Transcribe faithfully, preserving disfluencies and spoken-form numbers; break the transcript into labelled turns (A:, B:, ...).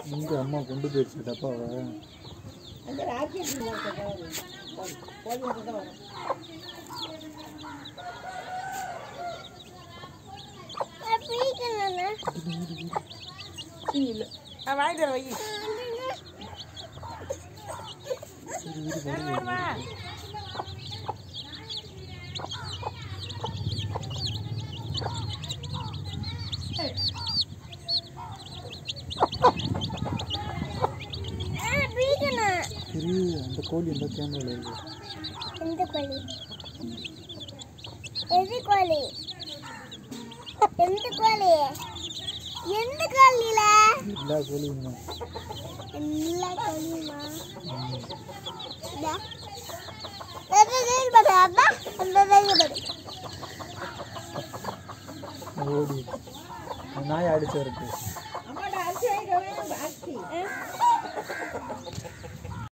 A: இங்கே அம்மா கொண்டு போயிடுச்சு டப்பாவை.
B: அந்த ராக்கெட் போய் வந்து வரும். இல்ல நான் வாங்கி தரேன் வை.
A: அந்த கோழி இந்த கேமரா இருக்கு.
C: எந்த கோழி? எது கோழி? எந்த கோழி? எந்த கோழில?
A: எல்லா கோழியுமா?
C: எல்லா கோழியுமா? இதா. எது தேன் படாதா? அந்த தேன் படு.
A: ஓடி. நாய் அடிச்சு இருக்கு.
B: அம்மாடா அரிசி வாங்கி